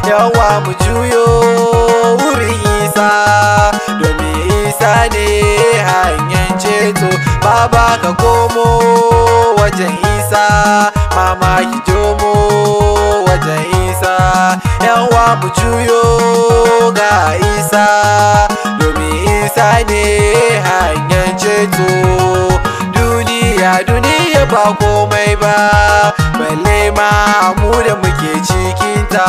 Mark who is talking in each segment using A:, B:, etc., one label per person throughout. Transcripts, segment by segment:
A: yawa mu juyo wurin Isa, domin Isa ne hanyar ceto. Baba ka komo wajen Isa, mama ki jomo wajen Isa, yawa mu juyo ga Isa, domin Isa ne hanyar ceto. Duniya ba komai ba, balle ma mu da muke cikinta.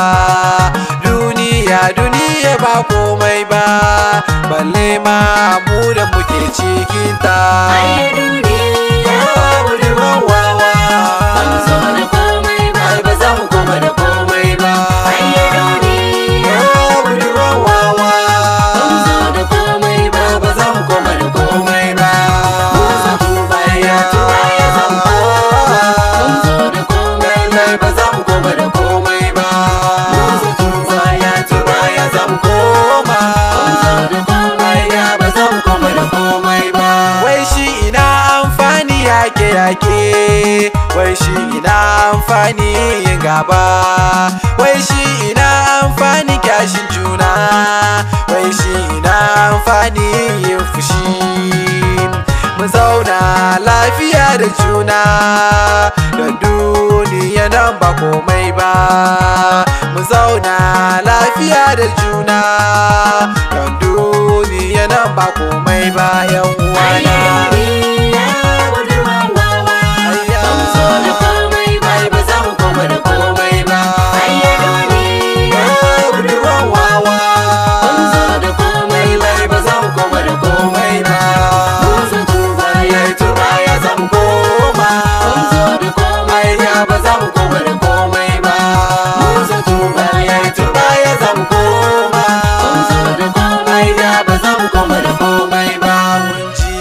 A: Duniya ba komai ba, balle ma mu da muke cikinta.
B: Aye duniya budurwan wawa, ba mu zo da komai ba,
A: ba za mu koma da komai ba.
B: aye duniya budurwan wawa, ba mu zo da komai ba,
A: ba za mu koma da komai ba.
B: mu zo tubaya tubaya zan koma, mun zo da komai ba,
A: ba za mu koma da komai ba.
B: mun zo tubaya tubaya zan koma, mun zo da komai ba,
A: ba za mu koma da komai ba. Wai shi ina amfani yake wai shi ina amfani yin gaba, wai shi ina amfani kyashin juna, wai shi ina amfani yin fushi. Mu zauna lafiya da juna, don duniya nan ba komai ba. Mu zauna lafiya da juna, don duniya nan ba komai ba. Yan uwana,
B: duniya budurwan wawa, ba mu zo da komai ba,
A: ba za mu koma da komai ba.
B: aye duniya budurwan wawa, ba mu zo da komai ba,
A: ba za mu koma da komai ba.
B: mun zo tubaya tubaya zan koma, mun zo da komai ba,
A: ba za mu koma da komai ba.
B: mun zo tubaya tubaya zan koma, mun zo da komai ba,
A: ba za mu koma da komai ba. Mun ji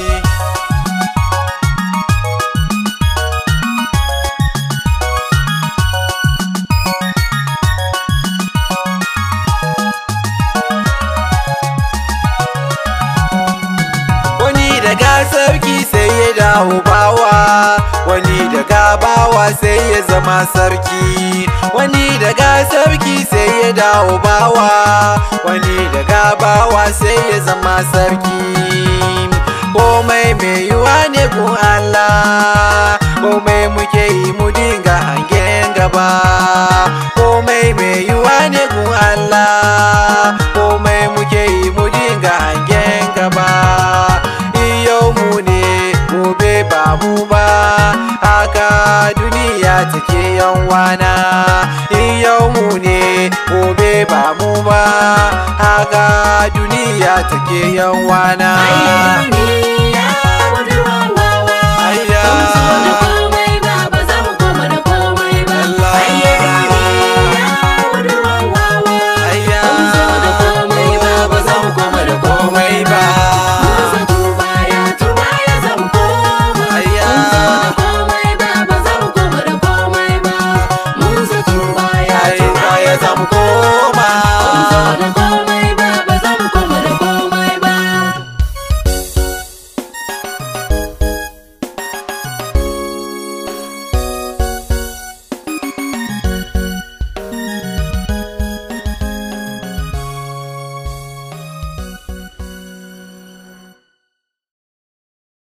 A: wani daga sarki sai ya dawo bawa, wani daga bawa sai ya zama sarki, wani daga sarki sai ya dawo bawa, wani daga bawa sai ya zama sarki. Komai mai yiwa ne gun Allah, komai muke yi mu dinga hangen gaba. Komai mai yiwa ne gun Allah, komai muke yi mu dinga hangen gaba. Yau mu ne gobe ba mu ba, haka duniya take yan wana. Yau mu ne gobe ba mu ba, haka duniya take yan wana.
B: aye duniya budurwan wawa,
A: Ayya.
B: ba mu zo da